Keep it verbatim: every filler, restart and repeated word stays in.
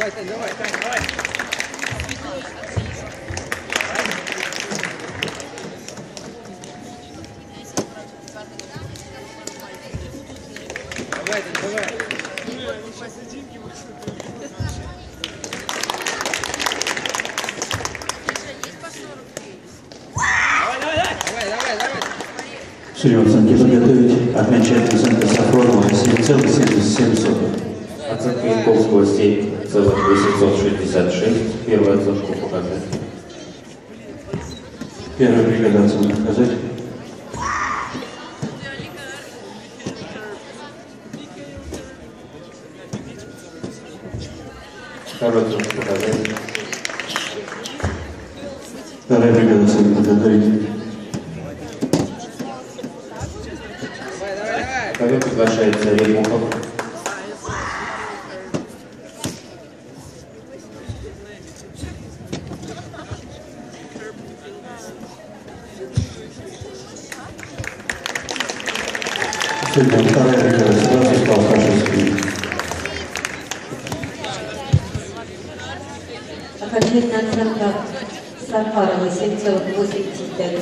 Давай, Тань, давай, Тань, давай. Давай, Тань, давай. Судья оценки подготовить. Окончательный центр Сафронова семь целых семьдесят семь сотых. Оценка Янковского семь целых восемьсот шестьдесят шесть. Первую оценку показать. Первая бригада оценки показать. Вторую оценку показать. Вторая бригада оценки подготовить. Ковер приглашается Ремухов. Судья вторая бригада ситуации стал Хашевский. Окончательная оценка Сафарова семь целых восемьдесят пять.